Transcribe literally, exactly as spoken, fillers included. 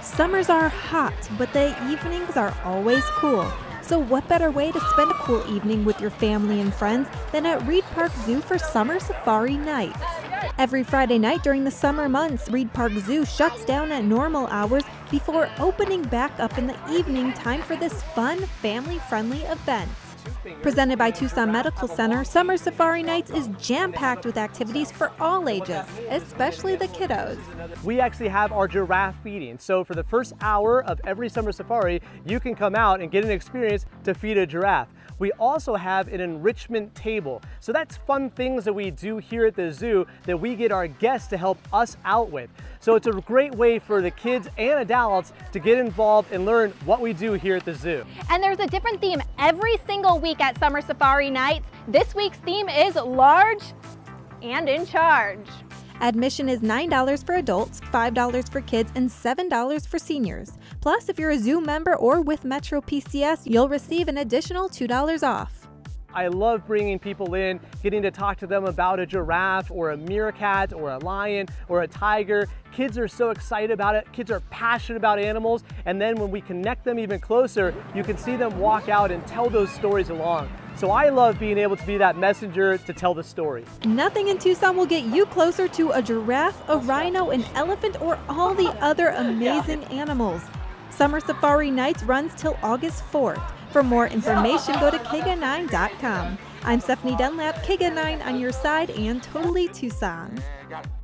Summers are hot, but the evenings are always cool. So what better way to spend a cool evening with your family and friends than at Reed Park Zoo for Summer Safari Nights? Every Friday night during the summer months, Reed Park Zoo shuts down at normal hours before opening back up in the evening time for this fun, family-friendly event. Presented by Tucson Medical Center, Summer Safari Nights is jam-packed with activities for all ages, especially the kiddos. We actually have our giraffe feeding. So for the first hour of every summer safari, you can come out and get an experience to feed a giraffe. We also have an enrichment table. So that's fun things that we do here at the zoo that we get our guests to help us out with. So it's a great way for the kids and adults to get involved and learn what we do here at the zoo. And there's a different theme every single week at Summer Safari Nights. This week's theme is large and in charge. Admission is nine dollars for adults, five dollars for kids, and seven dollars for seniors. Plus, if you're a zoo member or with Metro P C S, you'll receive an additional two dollars off. I love bringing people in, getting to talk to them about a giraffe or a meerkat or a lion or a tiger. Kids are so excited about it. Kids are passionate about animals. And then when we connect them even closer, you can see them walk out and tell those stories along. So I love being able to be that messenger to tell the story. Nothing in Tucson will get you closer to a giraffe, a rhino, an elephant, or all the other amazing animals. Summer Safari Nights runs till August fourth. For more information, go to K G A nine dot com. I'm Stephanie Dunlap, K G A nine on your side and totally Tucson.